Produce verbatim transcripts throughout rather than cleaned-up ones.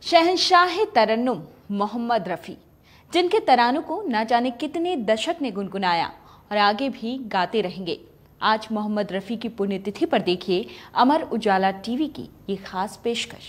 शहंशाह तरन्नुम मोहम्मद रफ़ी, जिनके तरानों को न जाने कितने दशक ने गुनगुनाया और आगे भी गाते रहेंगे। आज मोहम्मद रफ़ी की पुण्यतिथि पर देखिए अमर उजाला टीवी की ये खास पेशकश।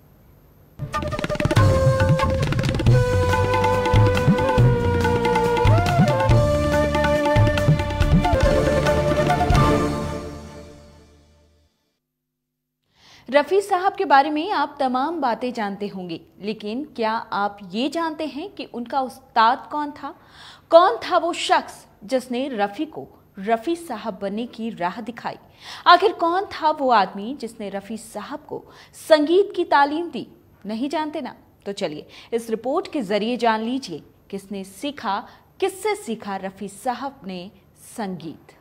रफ़ी साहब के बारे में आप तमाम बातें जानते होंगे, लेकिन क्या आप ये जानते हैं कि उनका उस्ताद कौन था? कौन था वो शख्स जिसने रफ़ी को रफ़ी साहब बनने की राह दिखाई? आखिर कौन था वो आदमी जिसने रफ़ी साहब को संगीत की तालीम दी? नहीं जानते ना? तो चलिए इस रिपोर्ट के जरिए जान लीजिए किसने सीखा, किससे सीखा रफ़ी साहब ने संगीत।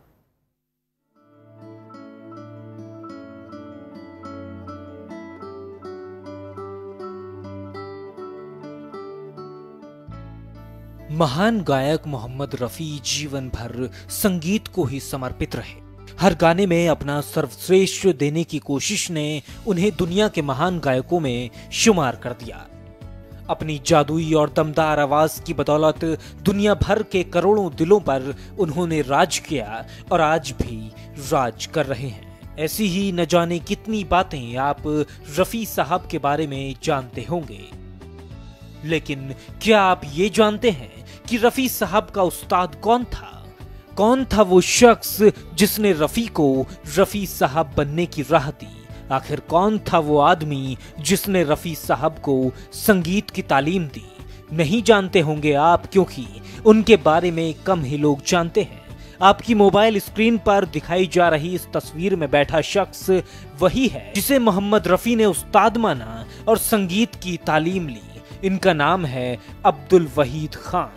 महान गायक मोहम्मद रफ़ी जीवन भर संगीत को ही समर्पित रहे। हर गाने में अपना सर्वश्रेष्ठ देने की कोशिश ने उन्हें दुनिया के महान गायकों में शुमार कर दिया। अपनी जादुई और दमदार आवाज की बदौलत दुनिया भर के करोड़ों दिलों पर उन्होंने राज किया और आज भी राज कर रहे हैं। ऐसी ही न जाने कितनी बातें आप रफ़ी साहब के बारे में जानते होंगे, लेकिन क्या आप ये जानते हैं कि रफ़ी साहब का उस्ताद कौन था? कौन था वो शख्स जिसने रफ़ी को रफ़ी साहब बनने की राह दी? आखिर कौन था वो आदमी जिसने रफ़ी साहब को संगीत की तालीम दी? नहीं जानते होंगे आप, क्योंकि उनके बारे में कम ही लोग जानते हैं। आपकी मोबाइल स्क्रीन पर दिखाई जा रही इस तस्वीर में बैठा शख्स वही है जिसे मोहम्मद रफ़ी ने उस्ताद माना और संगीत की तालीम ली। इनका नाम है अब्दुल वहीद खान।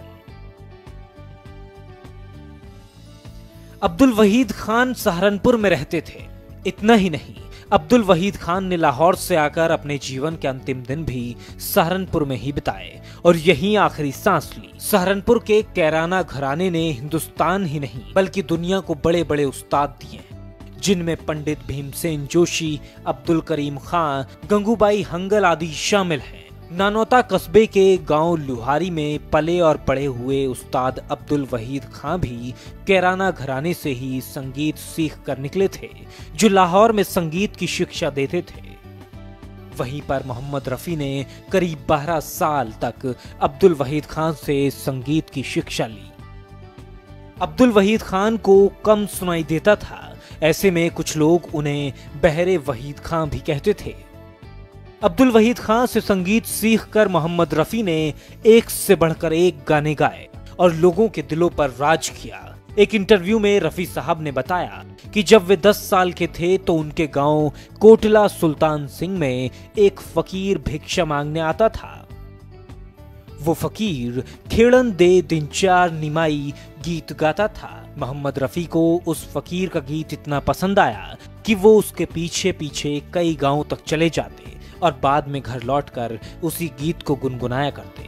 अब्दुल वहीद खान सहारनपुर में रहते थे। इतना ही नहीं, अब्दुल वहीद खान ने लाहौर से आकर अपने जीवन के अंतिम दिन भी सहारनपुर में ही बिताए और यहीं आखिरी सांस ली। सहारनपुर के कैराना घराने ने हिंदुस्तान ही नहीं बल्कि दुनिया को बड़े बड़े उस्ताद दिए, जिनमें पंडित भीमसेन जोशी, अब्दुल करीम खां, गंगूबाई हंगल आदि शामिल हैं। नानौता कस्बे के गांव लुहारी में पले और पढ़े हुए उस्ताद अब्दुल वहीद खां भी कैराना घराने से ही संगीत सीख कर निकले थे, जो लाहौर में संगीत की शिक्षा देते थे। वहीं पर मोहम्मद रफ़ी ने करीब बारह साल तक अब्दुल वहीद खान से संगीत की शिक्षा ली। अब्दुल वहीद खान को कम सुनाई देता था, ऐसे में कुछ लोग उन्हें बहरे वहीद खां भी कहते थे। अब्दुल वहीद खान से संगीत सीखकर मोहम्मद रफ़ी ने एक से बढ़कर एक गाने गाए और लोगों के दिलों पर राज किया। एक इंटरव्यू में रफ़ी साहब ने बताया कि जब वे दस साल के थे तो उनके गांव कोटला सुल्तान सिंह में एक फकीर भिक्षा मांगने आता था। वो फकीर खेड़न दे दिनचार निमाई गीत गाता था। मोहम्मद रफ़ी को उस फकीर का गीत इतना पसंद आया कि वो उसके पीछे पीछे कई गांवों तक चले जाते और बाद में घर लौटकर उसी गीत को गुनगुनाया करते।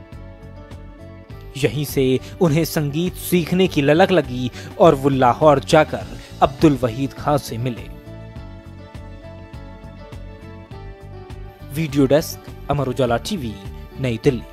यहीं से उन्हें संगीत सीखने की ललक लगी और वो लाहौर जाकर अब्दुल वहीद खान से मिले। Video desk, Amar Ujala TV, Nai Delhi.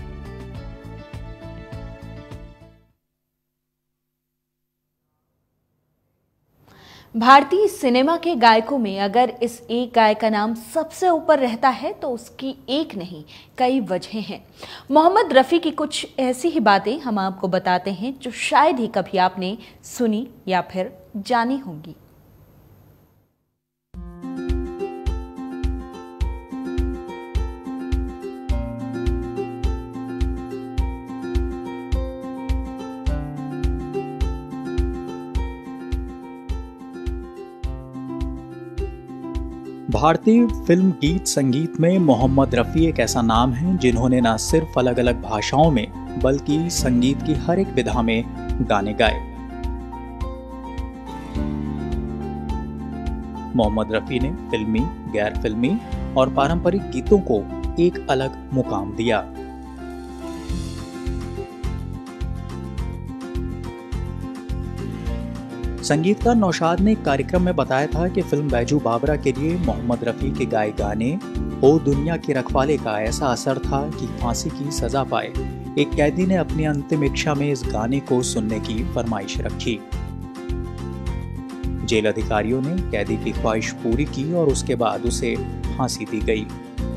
भारतीय सिनेमा के गायकों में अगर इस एक गायक का नाम सबसे ऊपर रहता है तो उसकी एक नहीं कई वजहें हैं। मोहम्मद रफ़ी की कुछ ऐसी ही बातें हम आपको बताते हैं जो शायद ही कभी आपने सुनी या फिर जानी होंगी। भारतीय फिल्म गीत संगीत में मोहम्मद रफ़ी एक ऐसा नाम है जिन्होंने न सिर्फ अलग अलग भाषाओं में बल्कि संगीत की हर एक विधा में गाने गाए। मोहम्मद रफ़ी ने फिल्मी, गैर फिल्मी और पारंपरिक गीतों को एक अलग मुकाम दिया। संगीतकार नौशाद ने एक कार्यक्रम में बताया था कि फिल्म बैजू बावरा के लिए मोहम्मद रफी के गाए गाने ओ दुनिया के रखवाले का ऐसा असर था कि फांसी की सजा पाए एक कैदी ने अपनी अंतिम इच्छा में इस गाने को सुनने की फरमाइश रखी। जेल अधिकारियों ने कैदी की ख्वाहिश पूरी की और उसके बाद उसे फांसी दी गई।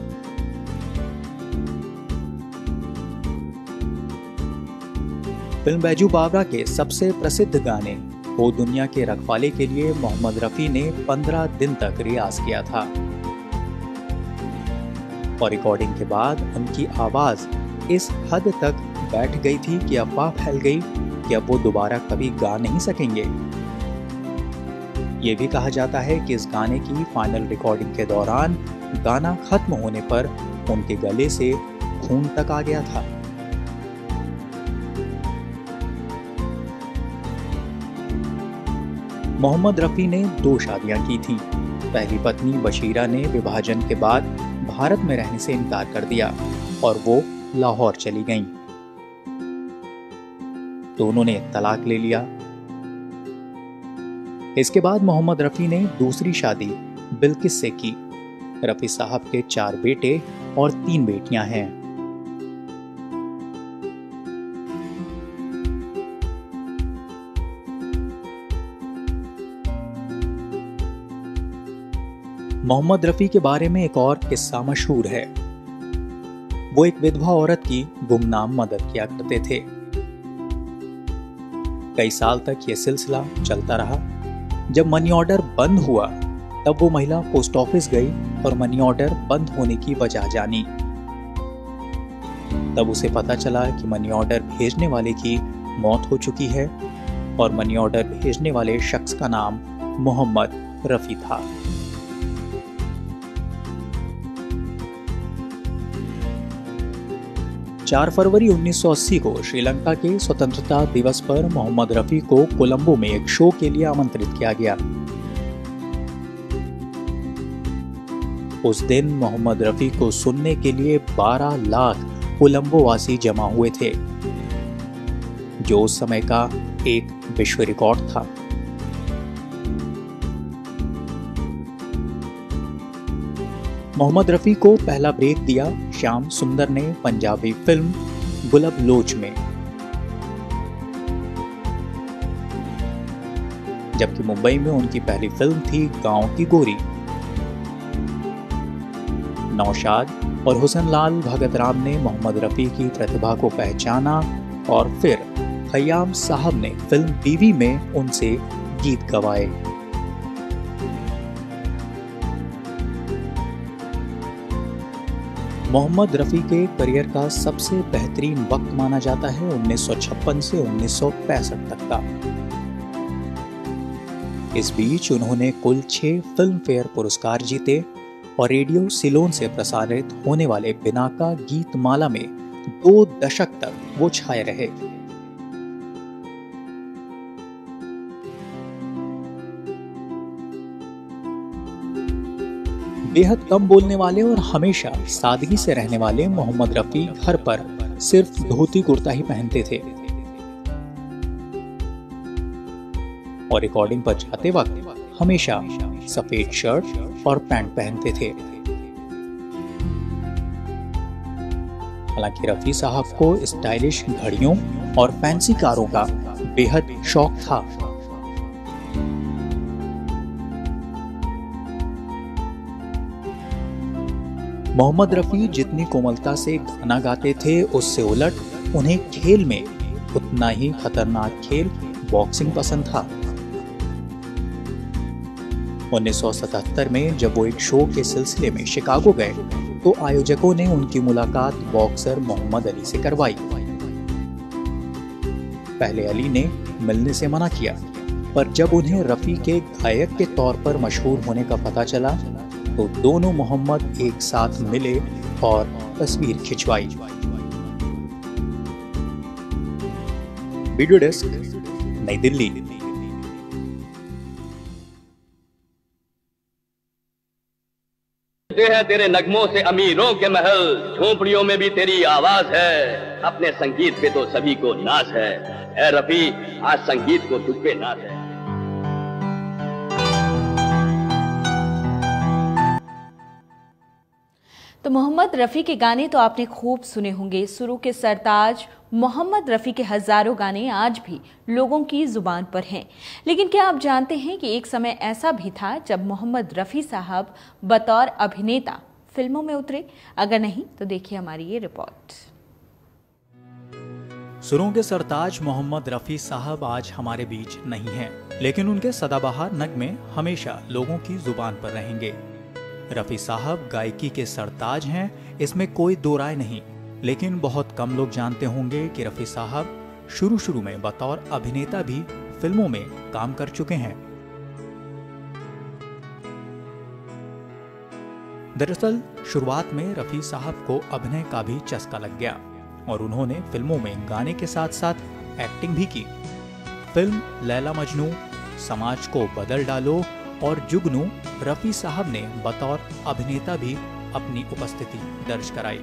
फिल्म बैजू बावरा के सबसे प्रसिद्ध गाने ओ दुनिया के रखवाले के लिए मोहम्मद रफी ने पंद्रह दिन तक रियाज किया था और रिकॉर्डिंग के बाद उनकी आवाज इस हद तक बैठ गई थी कि अफवाह फैल गई कि अब वो दोबारा कभी गा नहीं सकेंगे। ये भी कहा जाता है कि इस गाने की फाइनल रिकॉर्डिंग के दौरान गाना खत्म होने पर उनके गले से खून तक आ गया था। मोहम्मद रफी ने दो शादियां की थीं। पहली पत्नी बशीरा ने विभाजन के बाद भारत में रहने से इनकार कर दिया और वो लाहौर चली गईं। दोनों ने तलाक ले लिया। इसके बाद मोहम्मद रफी ने दूसरी शादी बिल्किस से की। रफी साहब के चार बेटे और तीन बेटियां हैं। मोहम्मद रफी के बारे में एक और किस्सा मशहूर है। वो एक विधवा औरत की गुमनाम मदद किया करते थे। कई साल तक यह सिलसिला चलता रहा। जब मनी ऑर्डर बंद हुआ तब वो महिला पोस्ट ऑफिस गई और मनी ऑर्डर बंद होने की वजह जानी। तब उसे पता चला कि मनी ऑर्डर भेजने वाले की मौत हो चुकी है और मनी ऑर्डर भेजने वाले शख्स का नाम मोहम्मद रफी था। चार फरवरी उन्नीस सौ अस्सी को श्रीलंका के स्वतंत्रता दिवस पर मोहम्मद रफी को कोलंबो में एक शो के लिए आमंत्रित किया गया। उस दिन मोहम्मद रफी को सुनने के लिए बारह लाख कोलंबो वासी जमा हुए थे, जो उस समय का एक विश्व रिकॉर्ड था। मोहम्मद रफी को पहला ब्रेक दिया श्याम सुंदर ने पंजाबी फिल्म गुलब लोच में, जबकि मुंबई में उनकी पहली फिल्म थी गांव की गोरी। नौशाद और हुसन लाल भगत राम ने मोहम्मद रफी की प्रतिभा को पहचाना और फिर खयाम साहब ने फिल्म बीवी में उनसे गीत गवाए। मोहम्मद रफी के करियर का सबसे बेहतरीन वक्त माना जाता है उन्नीस सौ छप्पन से उन्नीस सौ पैंसठ तक का। इस बीच उन्होंने कुल छह फिल्म फेयर पुरस्कार जीते और रेडियो सिलोन से प्रसारित होने वाले बिनाका गीत माला में दो दशक तक वो छाए रहे। बेहद कम बोलने वाले और हमेशा सादगी से रहने वाले मोहम्मद रफी घर पर सिर्फ धोती कुर्ता ही पहनते थे और रिकॉर्डिंग पर जाते वक्त हमेशा सफेद शर्ट और पैंट पहनते थे। हालांकि रफी साहब को स्टाइलिश घड़ियों और फैंसी कारों का बेहद शौक था। मोहम्मद रफी जितनी कोमलता से गाना गाते थे, उससे उलट उन्हें खेल में उतना ही खतरनाक खेल बॉक्सिंग पसंद था। उन्नीस सौ सतहत्तर में जब वो एक शो के सिलसिले में शिकागो गए तो आयोजकों ने उनकी मुलाकात बॉक्सर मोहम्मद अली से करवाई। पहले अली ने मिलने से मना किया, पर जब उन्हें रफी के गायक के तौर पर मशहूर होने का पता चला तो दोनों मोहम्मद एक साथ मिले और तस्वीर खिंचवाई। वीडियो डेस्क, नई दिल्ली। हैं तेरे नगमों से अमीरों के महल, झोंपड़ियों में भी तेरी आवाज है। अपने संगीत पे तो सभी को नाज है। ए रफी, आज संगीत को तुझ पे नाज है। तो मोहम्मद रफ़ी के गाने तो आपने खूब सुने होंगे। सुरों के सरताज मोहम्मद रफ़ी के हजारों गाने आज भी लोगों की जुबान पर हैं। लेकिन क्या आप जानते हैं कि एक समय ऐसा भी था जब मोहम्मद रफ़ी साहब बतौर अभिनेता फिल्मों में उतरे? अगर नहीं तो देखिए हमारी ये रिपोर्ट। सुरों के सरताज मोहम्मद रफ़ी साहब आज हमारे बीच नहीं हैं, लेकिन उनके सदाबहार नगमे हमेशा लोगों की जुबान पर रहेंगे। रफ़ी साहब गायकी के सरताज हैं, इसमें कोई दो राय नहीं। लेकिन बहुत कम लोग जानते होंगे कि रफ़ी साहब शुरू शुरू में बतौर अभिनेता भी फिल्मों में काम कर चुके हैं। दरअसल शुरुआत में रफ़ी साहब को अभिनय का भी चस्का लग गया और उन्होंने फिल्मों में गाने के साथ साथ एक्टिंग भी की। फिल्म लैला मजनू, समाज को बदल डालो और जुगनू रफ़ी साहब ने बतौर अभिनेता भी अपनी उपस्थिति दर्ज कराई।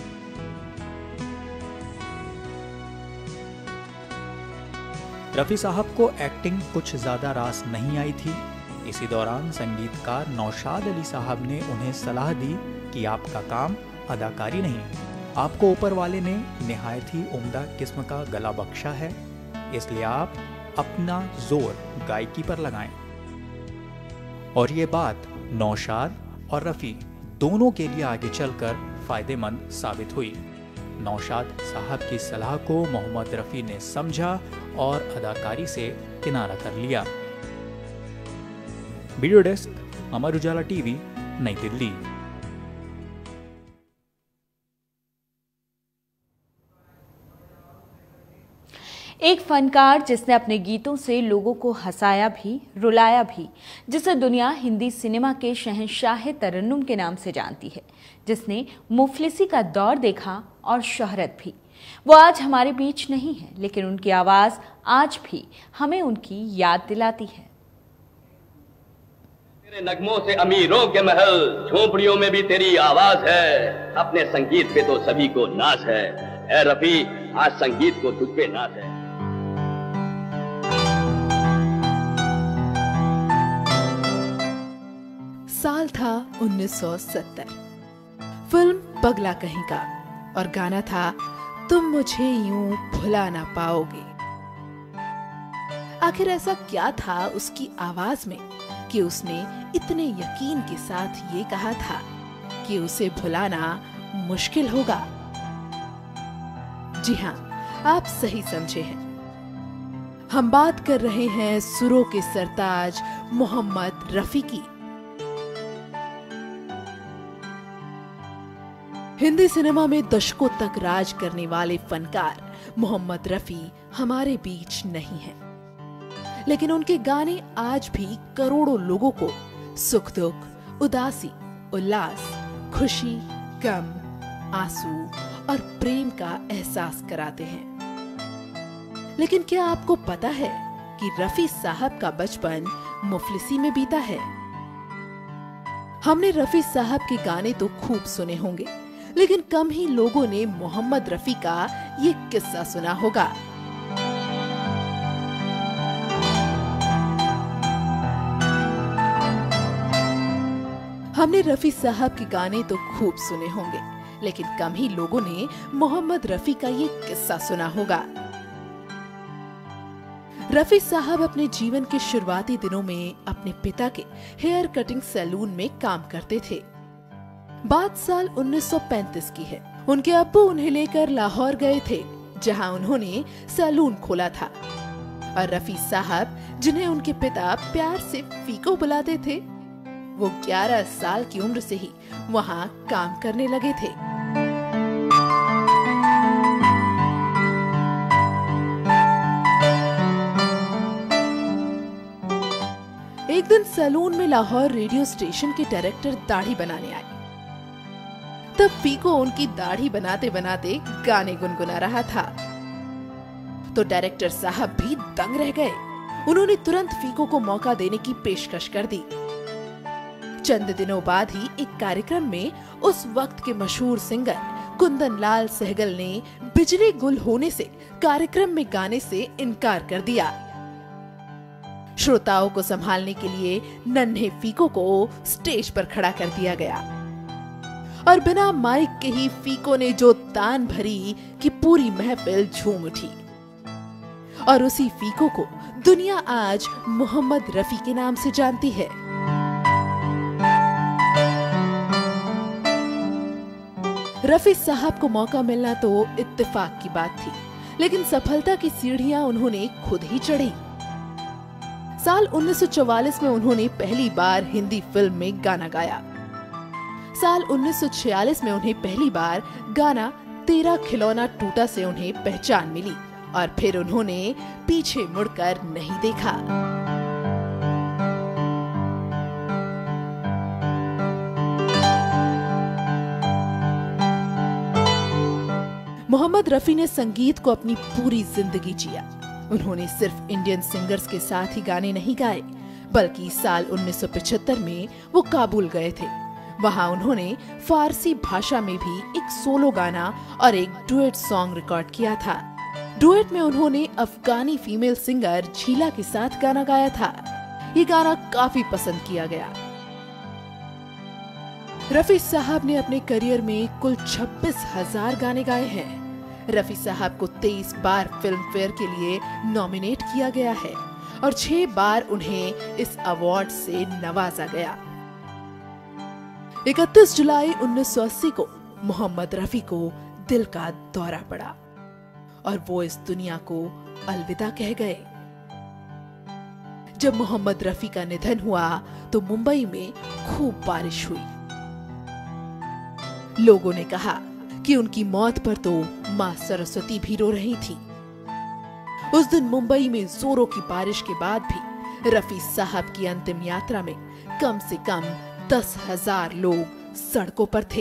रफ़ी साहब को एक्टिंग कुछ ज्यादा रास नहीं आई थी। इसी दौरान संगीतकार नौशाद अली साहब ने उन्हें सलाह दी कि आपका काम अदाकारी नहीं, आपको ऊपर वाले ने निहायत ही उम्दा किस्म का गला बख्शा है, इसलिए आप अपना जोर गायकी पर लगाएं। और ये बात नौशाद और रफ़ी दोनों के लिए आगे चलकर फायदेमंद साबित हुई। नौशाद साहब की सलाह को मोहम्मद रफ़ी ने समझा और अदाकारी से किनारा कर लिया। Video desk, Amar Ujala TV, Nai Delhi. एक फनकार जिसने अपने गीतों से लोगों को हंसाया भी, रुलाया भी, जिसे दुनिया हिंदी सिनेमा के शहंशाह तरन्नुम के नाम से जानती है, जिसने मुफलिसी का दौर देखा और शोहरत भी। वो आज हमारे बीच नहीं है, लेकिन उनकी आवाज आज भी हमें उनकी याद दिलाती है। तेरे नगमों से अमीरों के महल, झोंपड़ियों में भी तेरी आवाज है। अपने संगीत पे तो सभी को नाज है। ऐ रफ़ी, आज संगीत को तुझ पे नाज है। साल था उन्नीस सौ सत्तर। फिल्म पगला कहीं का और गाना था तुम मुझे यूं भुला ना पाओगे। आखिर ऐसा क्या था उसकी आवाज में कि उसने इतने यकीन के साथ ये कहा था कि उसे भुलाना मुश्किल होगा? जी हाँ, आप सही समझे हैं। हम बात कर रहे हैं सुरों के सरताज मोहम्मद रफ़ी की। हिंदी सिनेमा में दशकों तक राज करने वाले फनकार मोहम्मद रफ़ी हमारे बीच नहीं हैं, लेकिन उनके गाने आज भी करोड़ों लोगों को सुख दुख, उदासी, उल्लास, खुशी, गम, आंसू और प्रेम का एहसास कराते हैं। लेकिन क्या आपको पता है कि रफ़ी साहब का बचपन मुफलिसी में बीता है? हमने रफ़ी साहब के गाने तो खूब सुने होंगे, लेकिन कम ही लोगों ने मोहम्मद रफ़ी का ये किस्सा सुना होगा। हमने रफ़ी साहब के गाने तो खूब सुने होंगे, लेकिन कम ही लोगों ने मोहम्मद रफ़ी का ये किस्सा सुना होगा। रफ़ी साहब अपने जीवन के शुरुआती दिनों में अपने पिता के हेयर कटिंग सैलून में काम करते थे। बात साल उन्नीस सौ पैंतीस की है। उनके अब्बू उन्हें लेकर लाहौर गए थे, जहां उन्होंने सैलून खोला था। और रफ़ी साहब, जिन्हें उनके पिता प्यार से फीको बुलाते थे, वो ग्यारह साल की उम्र से ही वहां काम करने लगे थे। एक दिन सैलून में लाहौर रेडियो स्टेशन के डायरेक्टर दाढ़ी बनाने आए। तब फीको उनकी दाढ़ी बनाते बनाते गाने गुनगुना रहा था, तो डायरेक्टर साहब भी दंग रह गए। उन्होंने तुरंत फीको को मौका देने की पेशकश कर दी। चंद दिनों बाद ही एक कार्यक्रम में उस वक्त के मशहूर सिंगर कुंदन लाल सहगल ने बिजली गुल होने से कार्यक्रम में गाने से इनकार कर दिया। श्रोताओं को संभालने के लिए नन्हे फीको को स्टेज पर खड़ा कर दिया गया और बिना माइक के ही फीको ने जो तान भरी कि पूरी महफिल झूम उठी। और उसी फीको को दुनिया आज मोहम्मद रफी के नाम से जानती है। रफी साहब को मौका मिलना तो इत्तेफाक की बात थी, लेकिन सफलता की सीढ़ियां उन्होंने खुद ही चढ़ी। साल उन्नीस सौ चौवालीस में उन्होंने पहली बार हिंदी फिल्म में गाना गाया। साल उन्नीस सौ छियालीस में उन्हें पहली बार गाना तेरा खिलौना टूटा से उन्हें पहचान मिली और फिर उन्होंने पीछे मुड़कर नहीं देखा। मोहम्मद रफी ने संगीत को अपनी पूरी जिंदगी जिया। उन्होंने सिर्फ इंडियन सिंगर्स के साथ ही गाने नहीं गाए, बल्कि साल उन्नीस सौ पचहत्तर में वो काबुल गए थे। वहां उन्होंने फारसी भाषा में भी एक सोलो गाना और एक डुएट सॉन्ग रिकॉर्ड किया था। डुएट में उन्होंने अफगानी फीमेल सिंगर झीला के साथ गाना गाया था। ये गाना काफी पसंद किया गया। रफी साहब ने अपने करियर में कुल छब्बीस हजार गाने गाए हैं। रफी साहब को तेईस बार फिल्म फेयर के लिए नॉमिनेट किया गया है और छह बार उन्हें इस अवार्ड से नवाजा गया। इकतीस जुलाई उन्नीस सौ अस्सी को मोहम्मद रफी को दिल का दौरा पड़ा और वो इस दुनिया को अलविदा कह गए। जब मोहम्मद रफी का निधन हुआ तो मुंबई में खूब बारिश हुई। लोगों ने कहा कि उनकी मौत पर तो मां सरस्वती भी रो रही थी। उस दिन मुंबई में जोरों की बारिश के बाद भी रफी साहब की अंतिम यात्रा में कम से कम दस हजार लोग सड़कों पर थे।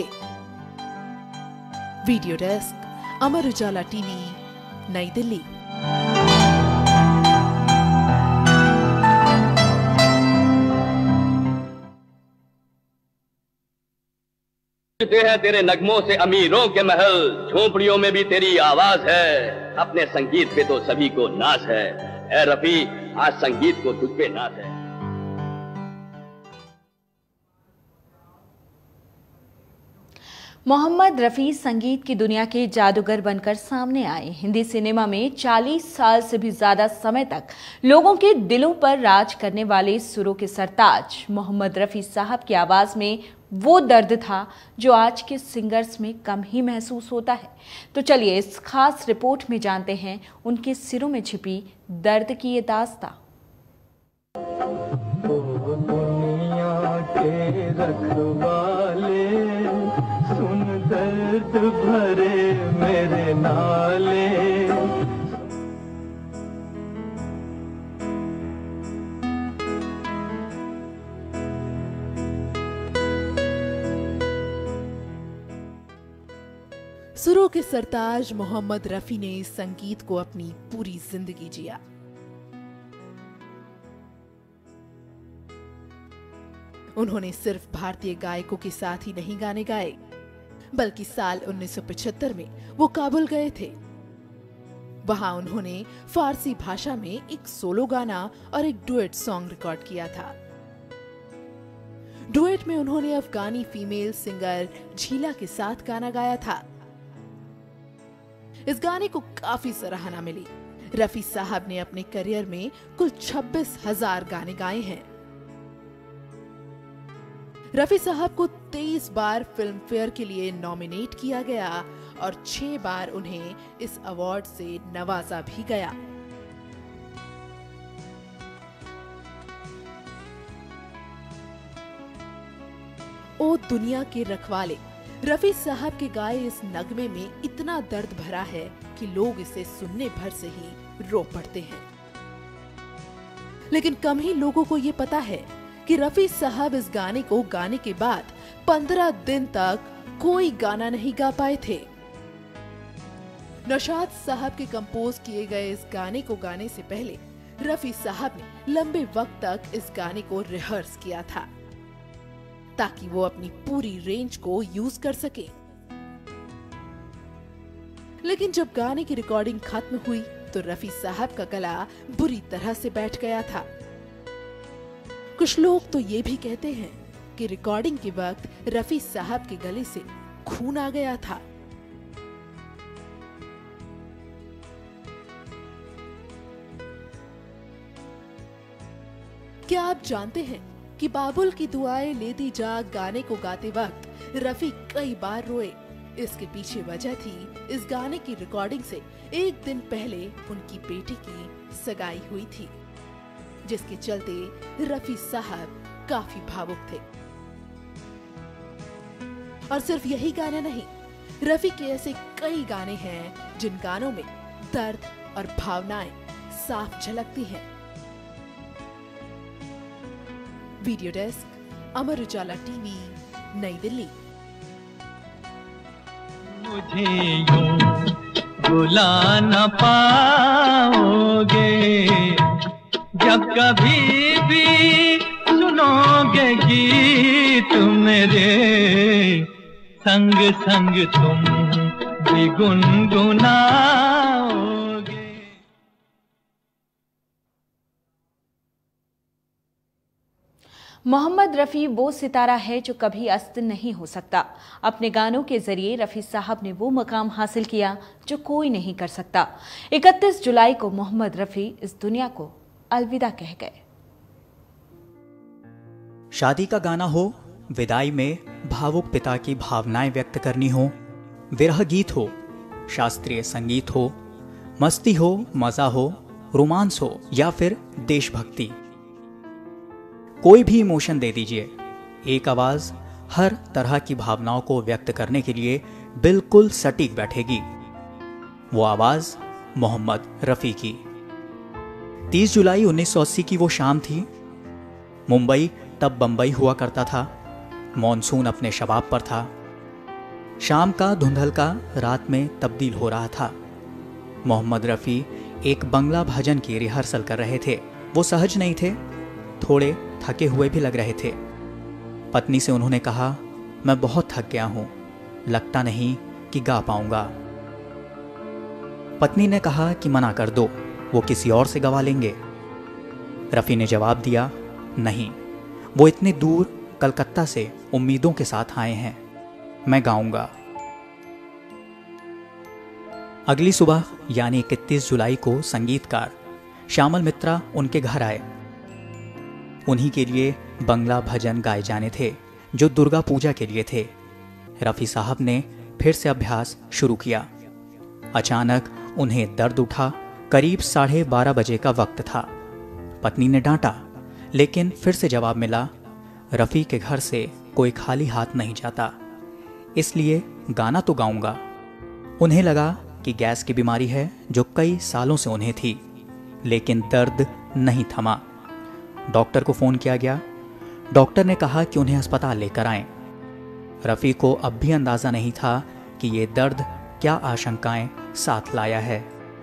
Video desk, Amar Ujala TV, Nai Delhi. हैं तेरे नगमों से अमीरों के महल, झोंपड़ियों में भी तेरी आवाज है। अपने संगीत पे तो सभी को नाज है। ए रफी, आज संगीत को तुझ पे नाज है। मोहम्मद रफ़ी संगीत की दुनिया के जादूगर बनकर सामने आए। हिंदी सिनेमा में चालीस साल से भी ज़्यादा समय तक लोगों के दिलों पर राज करने वाले सुरों के सरताज मोहम्मद रफ़ी साहब की आवाज़ में वो दर्द था जो आज के सिंगर्स में कम ही महसूस होता है। तो चलिए इस खास रिपोर्ट में जानते हैं उनके सिरों में छिपी दर्द की ये दास्तां। सुन दर्द भरे मेरे नाले, सुरों के सरताज मोहम्मद रफी ने संगीत को अपनी पूरी जिंदगी जिया। उन्होंने सिर्फ भारतीय गायकों के साथ ही नहीं गाने गाए, बल्कि साल उन्नीस सौ पचहत्तर में वो काबुल गए थे। वहां उन्होंने फारसी भाषा में एक सोलो गाना और एक डुएट सॉन्ग रिकॉर्ड किया था। डुएट में उन्होंने अफगानी फीमेल सिंगर झीला के साथ गाना गाया था। इस गाने को काफी सराहना मिली। रफी साहब ने अपने करियर में कुल छब्बीस हजार गाने गाए हैं। रफी साहब को तेईस बार फिल्म फेयर के लिए नॉमिनेट किया गया और छह बार उन्हें इस अवार्ड से नवाजा भी गया। ओ दुनिया के रखवाले, रफी साहब के गाए इस नगमे में इतना दर्द भरा है कि लोग इसे सुनने भर से ही रो पड़ते हैं। लेकिन कम ही लोगों को ये पता है कि रफी साहब इस गाने को गाने के बाद पंद्रह दिन तक कोई गाना नहीं गा पाए थे। नौशाद साहब के कंपोज किए गए इस गाने को गाने से पहले रफी साहब ने लंबे वक्त तक इस गाने को रिहर्स किया था ताकि वो अपनी पूरी रेंज को यूज कर सके। लेकिन जब गाने की रिकॉर्डिंग खत्म हुई तो रफी साहब का गला बुरी तरह से बैठ गया था। कुछ लोग तो ये भी कहते हैं जबकि रिकॉर्डिंग के वक्त रफी साहब के गले से खून आ गया था। क्या आप जानते हैं कि बाबुल की दुआएं लेती जा गाने को गाते वक्त रफी कई बार रोए। इसके पीछे वजह थी इस गाने की रिकॉर्डिंग से एक दिन पहले उनकी बेटी की सगाई हुई थी, जिसके चलते रफी साहब काफी भावुक थे। और सिर्फ यही गाना नहीं, रफी के ऐसे कई गाने हैं जिन गानों में दर्द और भावनाएं साफ झलकती हैं। Video desk, Amar Ujala TV, Nai Delhi. मुझे यूं बुला न पाओगे, जब कभी भी सुनोगे गीत मेरे, संग संग तुम भी गुनगुनाओगे। मोहम्मद रफ़ी वो सितारा है जो कभी अस्त नहीं हो सकता। अपने गानों के जरिए रफ़ी साहब ने वो मकाम हासिल किया जो कोई नहीं कर सकता। इकतीस जुलाई को मोहम्मद रफ़ी इस दुनिया को अलविदा कह गए। शादी का गाना हो, विदाई में भावुक पिता की भावनाएं व्यक्त करनी हो, विरह गीत हो, शास्त्रीय संगीत हो, मस्ती हो, मजा हो, रोमांस हो या फिर देशभक्ति, कोई भी इमोशन दे दीजिए, एक आवाज हर तरह की भावनाओं को व्यक्त करने के लिए बिल्कुल सटीक बैठेगी। वो आवाज मोहम्मद रफ़ी की। तीस जुलाई उन्नीस सौ अस्सी की वो शाम थी। मुंबई तब बंबई हुआ करता था। मॉनसून अपने शबाब पर था। शाम का धुंधलका रात में तब्दील हो रहा था। मोहम्मद रफ़ी एक बंगला भजन की रिहर्सल कर रहे थे। वो सहज नहीं थे, थोड़े थके हुए भी लग रहे थे। पत्नी से उन्होंने कहा, मैं बहुत थक गया हूं, लगता नहीं कि गा पाऊंगा। पत्नी ने कहा कि मना कर दो, वो किसी और से गवा लेंगे। रफ़ी ने जवाब दिया, नहीं, वो इतनी दूर कलकत्ता से उम्मीदों के साथ आए हैं, मैं गाऊंगा। अगली सुबह यानी इकतीस जुलाई को संगीतकार श्यामल मित्रा उनके घर आए। उन्हीं के लिए बंगला भजन गाए जाने थे जो दुर्गा पूजा के लिए थे। रफ़ी साहब ने फिर से अभ्यास शुरू किया। अचानक उन्हें दर्द उठा। करीब साढ़े बारह बजे का वक्त था। पत्नी ने डांटा, लेकिन फिर से जवाब मिला, रफ़ी के घर से कोई खाली हाथ नहीं जाता, इसलिए गाना तो गाऊंगा। उन्हें लगा कि गैस की बीमारी है जो कई सालों से उन्हें थी, लेकिन दर्द नहीं थमा। डॉक्टर को फोन किया गया। डॉक्टर ने कहा कि उन्हें अस्पताल लेकर आएं। रफ़ी को अब भी अंदाजा नहीं था कि ये दर्द क्या आशंकाएं साथ लाया है।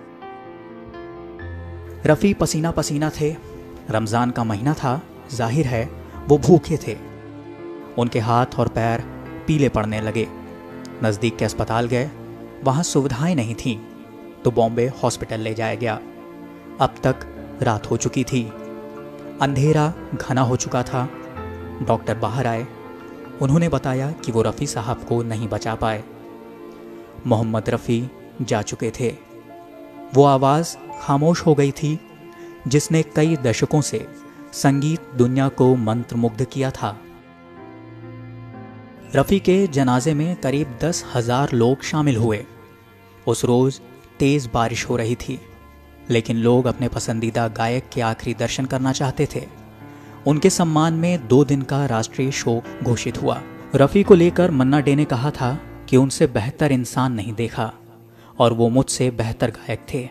रफ़ी पसीना पसीना थे। रमजान का महीना था, जाहिर है वो भूखे थे। उनके हाथ और पैर पीले पड़ने लगे। नज़दीक के अस्पताल गए, वहां सुविधाएं नहीं थीं, तो बॉम्बे हॉस्पिटल ले जाया गया। अब तक रात हो चुकी थी, अंधेरा घना हो चुका था। डॉक्टर बाहर आए। उन्होंने बताया कि वो रफ़ी साहब को नहीं बचा पाए। मोहम्मद रफ़ी जा चुके थे। वो आवाज़ खामोश हो गई थी जिसने कई दशकों से संगीत दुनिया को मंत्रमुग्ध किया था। रफ़ी के जनाजे में करीब दस हजार लोग शामिल हुए। उस रोज तेज बारिश हो रही थी, लेकिन लोग अपने पसंदीदा गायक के आखिरी दर्शन करना चाहते थे। उनके सम्मान में दो दिन का राष्ट्रीय शोक घोषित हुआ। रफ़ी को लेकर मन्ना डे ने कहा था कि उनसे बेहतर इंसान नहीं देखा और वो मुझसे बेहतर गायक थे।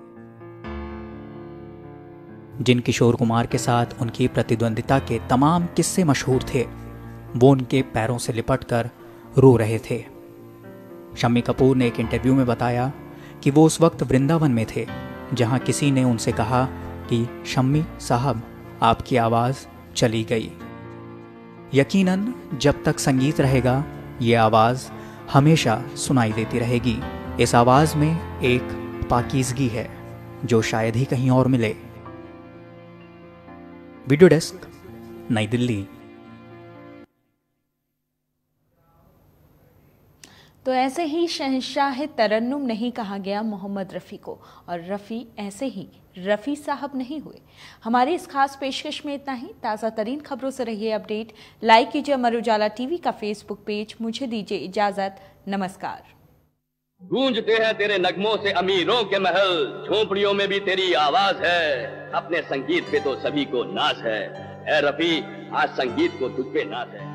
जिन किशोर कुमार के साथ उनकी प्रतिद्वंदिता के तमाम किस्से मशहूर थे, वो उनके पैरों से लिपटकर रो रहे थे। शम्मी कपूर ने एक इंटरव्यू में बताया कि वो उस वक्त वृंदावन में थे, जहां किसी ने उनसे कहा कि शम्मी साहब, आपकी आवाज़ चली गई। यकीनन जब तक संगीत रहेगा, ये आवाज़ हमेशा सुनाई देती रहेगी। इस आवाज़ में एक पाकीज़गी है जो शायद ही कहीं और मिले। वीडियो डेस्क, नई दिल्ली। तो ऐसे ही शहंशाह तरन्नुम नहीं कहा गया मोहम्मद रफ़ी को, और रफ़ी ऐसे ही रफ़ी साहब नहीं हुए। हमारी इस खास पेशकश में इतना ही। ताज़ा तरीन खबरों से रहिए अपडेट। लाइक कीजिए अमर उजाला टीवी का फेसबुक पेज। मुझे दीजिए इजाजत। नमस्कार। गूंजते हैं तेरे नगमों से अमीरों के महल, झोंपड़ियों में भी तेरी आवाज है। अपने संगीत पे तो सभी को नाज है। ए रफ़ी, आज संगीत को तुझ पे नाज है।